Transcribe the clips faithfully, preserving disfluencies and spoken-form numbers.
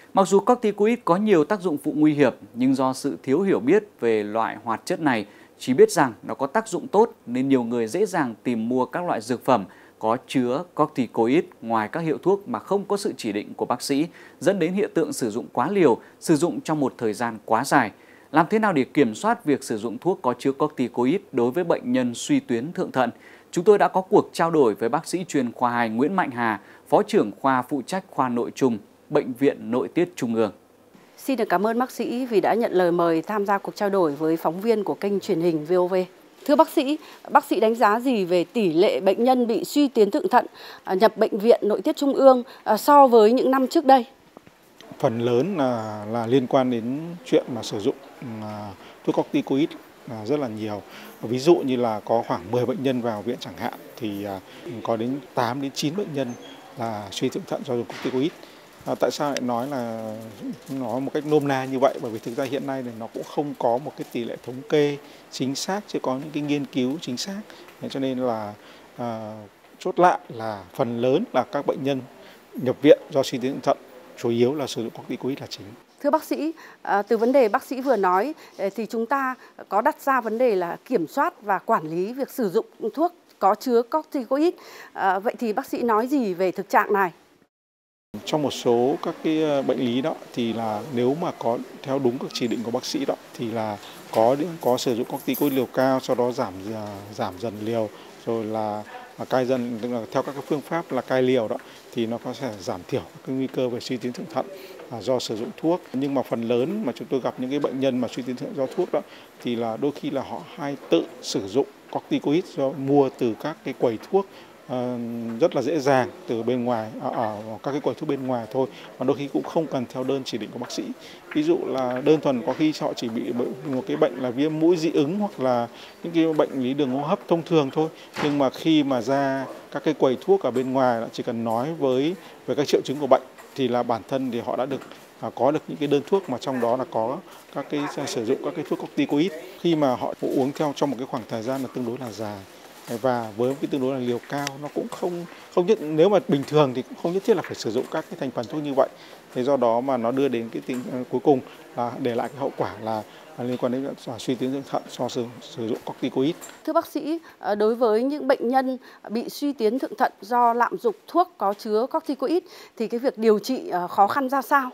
Mặc dù corticoid có nhiều tác dụng phụ nguy hiểm, nhưng do sự thiếu hiểu biết về loại hoạt chất này, chỉ biết rằng nó có tác dụng tốt nên nhiều người dễ dàng tìm mua các loại dược phẩm có chứa corticoid ngoài các hiệu thuốc mà không có sự chỉ định của bác sĩ, dẫn đến hiện tượng sử dụng quá liều, sử dụng trong một thời gian quá dài. Làm thế nào để kiểm soát việc sử dụng thuốc có chứa corticoid đối với bệnh nhân suy tuyến thượng thận? Chúng tôi đã có cuộc trao đổi với bác sĩ chuyên khoa hai Nguyễn Mạnh Hà, Phó trưởng khoa phụ trách khoa nội trùng, Bệnh viện Nội tiết Trung ương. Xin được cảm ơn bác sĩ vì đã nhận lời mời tham gia cuộc trao đổi với phóng viên của kênh truyền hình vê o vê. Thưa bác sĩ, bác sĩ đánh giá gì về tỷ lệ bệnh nhân bị suy tuyến thượng thận nhập Bệnh viện Nội tiết Trung ương so với những năm trước đây? Phần lớn là, là liên quan đến chuyện mà sử dụng à, thuốc corticoid là rất là nhiều. Ví dụ như là có khoảng mười bệnh nhân vào viện chẳng hạn thì à, có đến tám đến chín bệnh nhân là suy thượng thận do dùng corticoid. À, tại sao lại nói là nói một cách nôm na như vậy? Bởi vì thực ra hiện nay thì nó cũng không có một cái tỷ lệ thống kê chính xác, chưa có những cái nghiên cứu chính xác. Cho nên là à, chốt lại là phần lớn là các bệnh nhân nhập viện do suy tuyến thượng thận chủ yếu là sử dụng corticoid là chính. Thưa bác sĩ, từ vấn đề bác sĩ vừa nói thì chúng ta có đặt ra vấn đề là kiểm soát và quản lý việc sử dụng thuốc có chứa corticoid. Vậy thì bác sĩ nói gì về thực trạng này? Trong một số các cái bệnh lý đó thì là nếu mà có theo đúng các chỉ định của bác sĩ đó thì là có có sử dụng corticoid liều cao, sau đó giảm giảm dần liều, rồi là cai dần, tức là theo các cái phương pháp là cai liều đó thì nó có thể giảm thiểu cái nguy cơ về suy tuyến thượng thận do sử dụng thuốc. Nhưng mà phần lớn mà chúng tôi gặp những cái bệnh nhân mà suy tuyến thượng do thuốc đó thì là đôi khi là họ hay tự sử dụng corticoid do mua từ các cái quầy thuốc rất là dễ dàng từ bên ngoài, ở các cái quầy thuốc bên ngoài thôi, mà đôi khi cũng không cần theo đơn chỉ định của bác sĩ. Ví dụ là đơn thuần có khi họ chỉ bị một cái bệnh là viêm mũi dị ứng hoặc là những cái bệnh lý đường hô hấp thông thường thôi, nhưng mà khi mà ra các cái quầy thuốc ở bên ngoài chỉ cần nói với về các triệu chứng của bệnh thì là bản thân thì họ đã được có được những cái đơn thuốc mà trong đó là có các cái sử dụng các cái thuốc corticoid khi mà họ uống theo trong một cái khoảng thời gian là tương đối là dài. Và với cái tương đối là liều cao, nó cũng không không nhất, nếu mà bình thường thì cũng không nhất thiết là phải sử dụng các cái thành phần thuốc như vậy. Thế do đó mà nó đưa đến cái tình cuối cùng là để lại cái hậu quả là liên quan đến suy tuyến thượng thận do sử, sử dụng corticoid. Thưa bác sĩ, đối với những bệnh nhân bị suy tuyến thượng thận do lạm dụng thuốc có chứa corticoid thì cái việc điều trị khó khăn ra sao?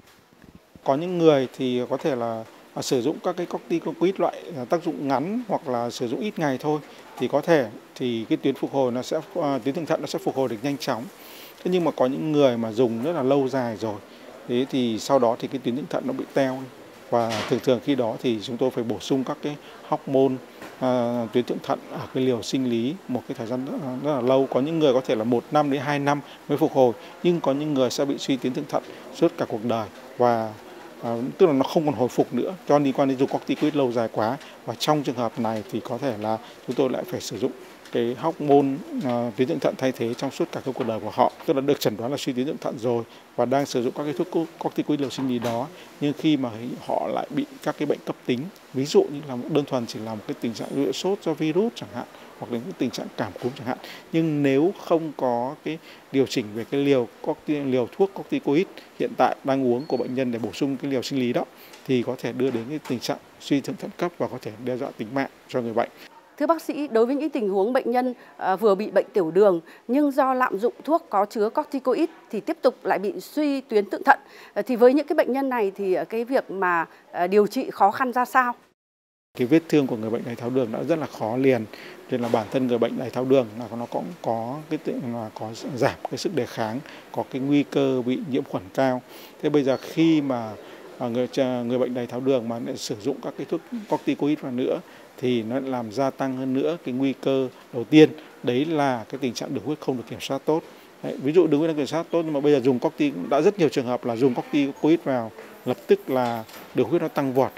Có những người thì có thể là sử dụng các cái corticoid loại tác dụng ngắn hoặc là sử dụng ít ngày thôi thì có thể thì cái tuyến phục hồi nó sẽ tuyến thượng thận nó sẽ phục hồi được nhanh chóng. Thế nhưng mà có những người mà dùng rất là lâu dài rồi, thế thì sau đó thì cái tuyến thượng thận nó bị teo và thường thường khi đó thì chúng tôi phải bổ sung các cái hormone à, tuyến thượng thận ở cái liều sinh lý một cái thời gian rất, rất là lâu. Có những người có thể là một năm đến hai năm mới phục hồi, nhưng có những người sẽ bị suy tuyến thượng thận suốt cả cuộc đời và À, tức là nó không còn hồi phục nữa cho liên quan đến dùng corticoid lâu dài quá, và trong trường hợp này thì có thể là chúng tôi lại phải sử dụng cái hormone uh, tuyến thượng thận thay thế trong suốt cả cái cuộc đời của họ, tức là được chẩn đoán là suy tuyến thượng thận rồi và đang sử dụng các cái thuốc corticoid liều sinh lý đó, nhưng khi mà họ lại bị các cái bệnh cấp tính, ví dụ như là đơn thuần chỉ là một cái tình trạng sốt do virus chẳng hạn, hoặc đến cái tình trạng cảm cúm chẳng hạn, nhưng nếu không có cái điều chỉnh về cái liều liều thuốc corticoid hiện tại đang uống của bệnh nhân để bổ sung cái liều sinh lý đó thì có thể đưa đến cái tình trạng suy thượng thận cấp và có thể đe dọa tính mạng cho người bệnh. Thưa bác sĩ, đối với những tình huống bệnh nhân vừa bị bệnh tiểu đường nhưng do lạm dụng thuốc có chứa corticoid thì tiếp tục lại bị suy tuyến thượng thận, thì với những cái bệnh nhân này thì cái việc mà điều trị khó khăn ra sao? Cái vết thương của người bệnh đái tháo đường đã rất là khó liền, nên là bản thân người bệnh đái tháo đường là nó cũng có cái là có giảm cái sức đề kháng, có cái nguy cơ bị nhiễm khuẩn cao. Thế bây giờ khi mà người người bệnh đái tháo đường mà lại sử dụng các cái thuốc corticoid vào nữa thì nó làm gia tăng hơn nữa cái nguy cơ đầu tiên, đấy là cái tình trạng đường huyết không được kiểm soát tốt. Đấy, ví dụ đường huyết được kiểm soát tốt nhưng mà bây giờ dùng corticoid, đã rất nhiều trường hợp là dùng corticoid vào lập tức là đường huyết nó tăng vọt lên.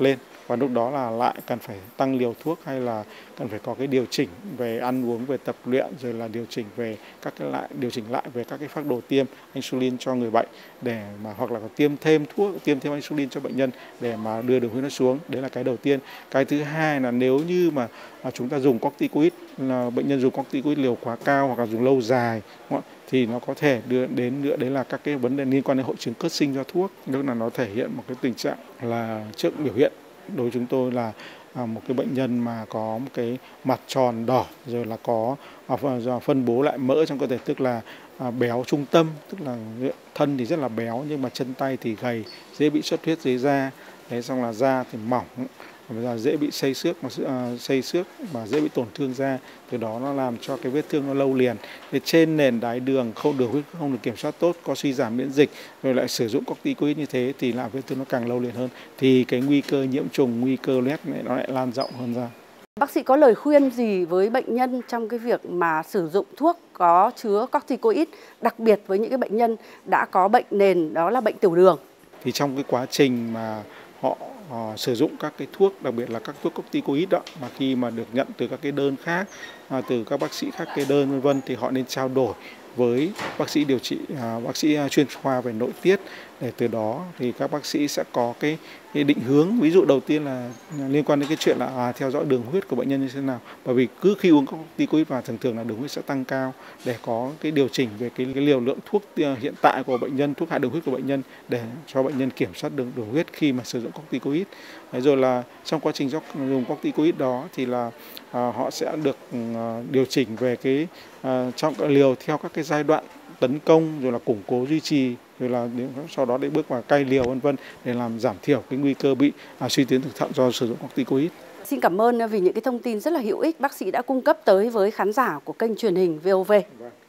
và lúc đó là lại cần phải tăng liều thuốc hay là cần phải có cái điều chỉnh về ăn uống, về tập luyện, rồi là điều chỉnh về các cái lại điều chỉnh lại về các cái phác đồ tiêm insulin cho người bệnh để mà hoặc là có tiêm thêm thuốc, tiêm thêm insulin cho bệnh nhân để mà đưa đường huyết nó xuống. Đấy là cái đầu tiên. Cái thứ hai là nếu như mà chúng ta dùng corticoid, là bệnh nhân dùng corticoid liều quá cao hoặc là dùng lâu dài thì nó có thể đưa đến nữa đấy là các cái vấn đề liên quan đến hội chứng cất sinh do thuốc, tức là nó thể hiện một cái tình trạng là trước biểu hiện đối với chúng tôi là một cái bệnh nhân mà có một cái mặt tròn đỏ, rồi là có phân bố lại mỡ trong cơ thể, tức là béo trung tâm, tức là thân thì rất là béo nhưng mà chân tay thì gầy, dễ bị xuất huyết dưới da, thế xong là da thì mỏng, và dễ bị xây xước mà uh, xây xước mà dễ bị tổn thương da, từ đó nó làm cho cái vết thương nó lâu liền. Thì trên nền đái đường không được huyết không được kiểm soát tốt, có suy giảm miễn dịch, rồi lại sử dụng corticoid như thế thì làm vết thương nó càng lâu liền hơn, thì cái nguy cơ nhiễm trùng, nguy cơ loét này nó lại lan rộng hơn ra. Bác sĩ có lời khuyên gì với bệnh nhân trong cái việc mà sử dụng thuốc có chứa corticoid, đặc biệt với những cái bệnh nhân đã có bệnh nền đó là bệnh tiểu đường? Thì trong cái quá trình mà họ uh, sử dụng các cái thuốc, đặc biệt là các thuốc corticoid đó, mà khi mà được nhận từ các cái đơn khác, uh, từ các bác sĩ khác kê đơn vân vân, thì họ nên trao đổi với bác sĩ điều trị, uh, bác sĩ chuyên khoa về nội tiết, để từ đó thì các bác sĩ sẽ có cái, cái định hướng. Ví dụ đầu tiên là liên quan đến cái chuyện là à, theo dõi đường huyết của bệnh nhân như thế nào, bởi vì cứ khi uống corticoid vào thường thường là đường huyết sẽ tăng cao, để có cái điều chỉnh về cái, cái liều lượng thuốc hiện tại của bệnh nhân, thuốc hạ đường huyết của bệnh nhân, để cho bệnh nhân kiểm soát đường đường huyết khi mà sử dụng corticoid. Đấy, rồi là trong quá trình dùng corticoid đó thì là à, họ sẽ được à, điều chỉnh về cái à, trong liều theo các cái giai đoạn tấn công, rồi là củng cố duy trì, rồi là sau đó để bước vào cai liều vân vân, để làm giảm thiểu cái nguy cơ bị à, suy tuyến thượng thận do sử dụng corticoid. Xin cảm ơn vì những cái thông tin rất là hữu ích bác sĩ đã cung cấp tới với khán giả của kênh truyền hình vê o vê.